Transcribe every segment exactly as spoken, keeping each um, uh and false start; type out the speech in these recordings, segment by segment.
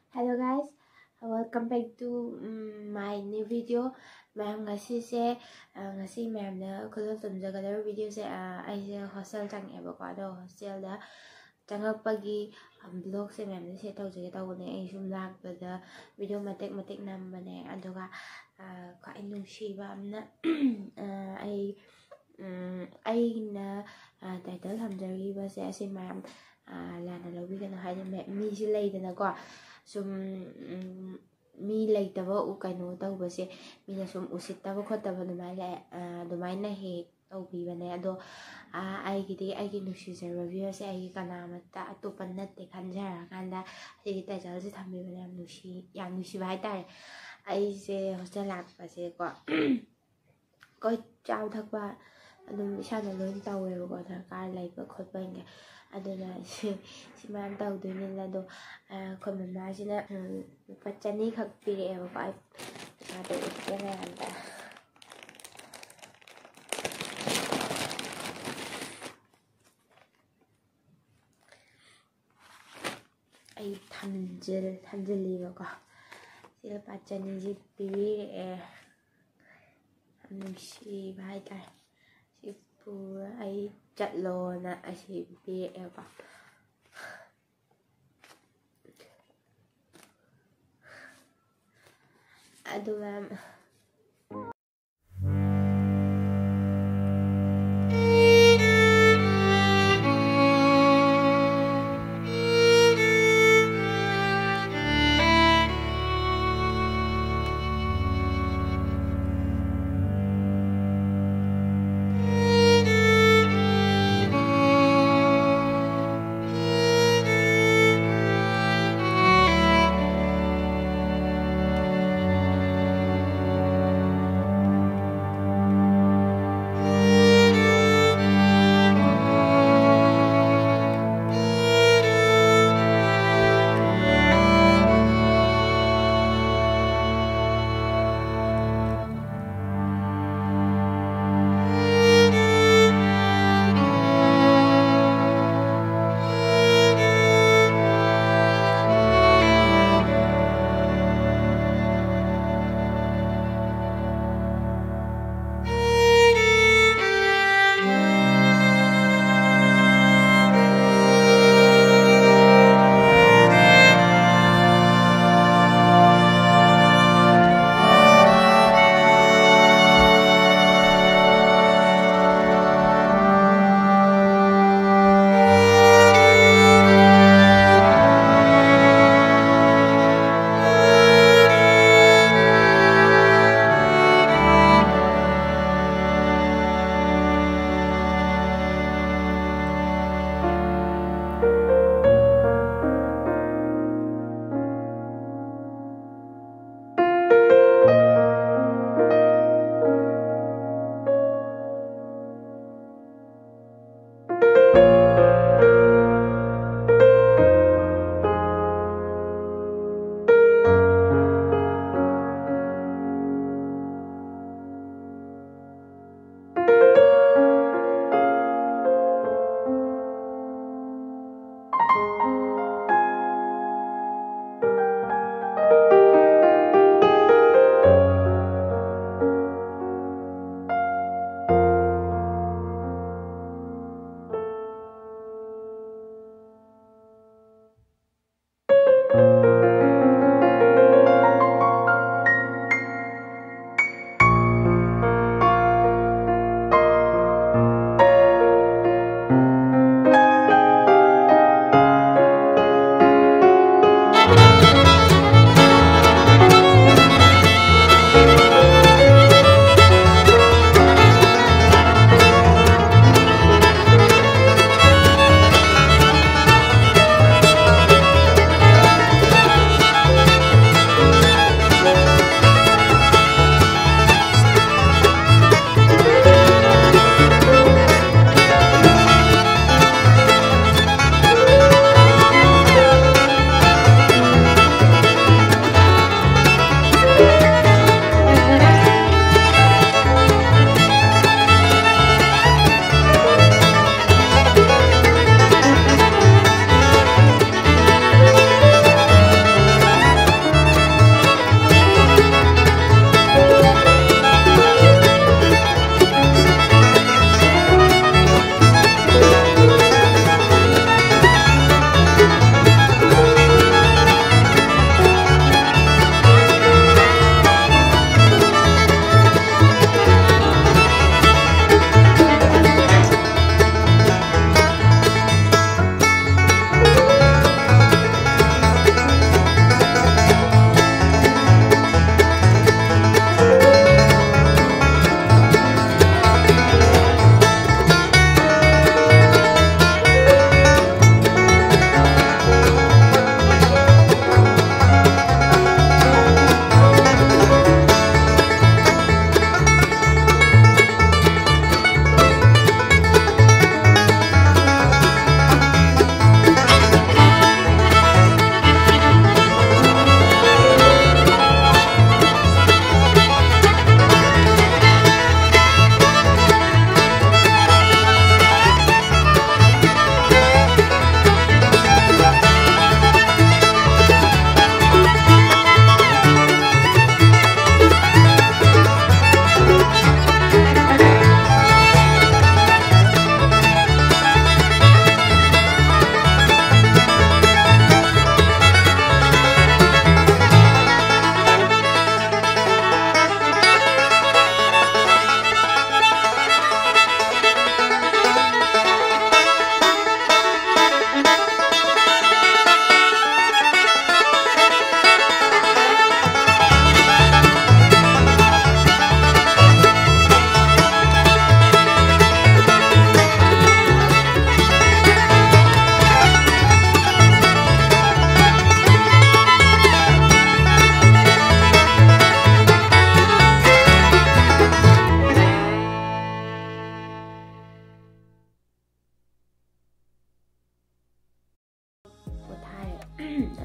Hello guys, welcome back to um, my new video. Ma'am ngasi se ngasi ma'am na khulal tumjagadar video se ai se hostel changeba ko ado hostel da changapagi vlog se ma'am se tawjage tawne ai sum lakbada video matek matek nambane aduga ka inungsiba amna ai ai na title thamjariba se ase ma'am lana lawigana haide mi se leidana ko sum mi leitaba u kaino tawbase mina sum usittaba khotaba dumaila dumaina he tawbibane ado ai gidi ai gi nushizarba viewers ai kanamata atopa natte khanjara kanda ai title se thambibane yam nushi yam nushi bai tare ai se hostel lakpase ko ko chaw thakba adum isana loin taweba ko dharkar laiba khotba inga aduna si ma'am tawdoinila do khoi mama sina lupa chani khak pireeba ko ai ado utena anda ai thamjil thamjiliba ko si lupa chani ji pire nungsiba haitare si pura ai chatlo na asi pireeba ado ma'am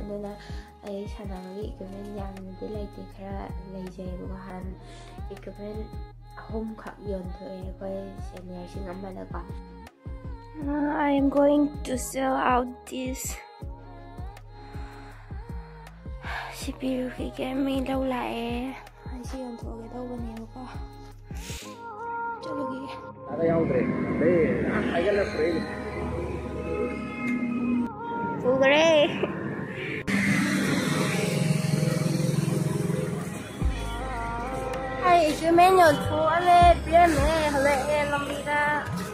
ꯑꯗꯨꯅ ꯑꯩ ꯁꯥꯟꯅꯕꯒꯤ equipment ꯌꯥꯝꯅꯗꯤ ꯂꯩꯇꯦ ꯈꯔ ꯂꯩꯖꯩꯕꯀꯣ ꯍꯥꯟꯅ equipment ꯑꯍꯨꯝꯈꯛ ꯌꯣꯟꯊꯣꯛꯑꯦ ꯑꯩꯈꯣꯏ ꯁꯦꯅꯤꯌꯔꯁꯤꯡ ꯑꯃꯗꯀꯣ. Uh, I am going to sell out this C P U kay may daw lae. Ay si yonthogay daw banebako. Chalo gi. Ada yaudre. Hey, agala free. Ugre. Ay, si men yontho ale pia me hale lambida.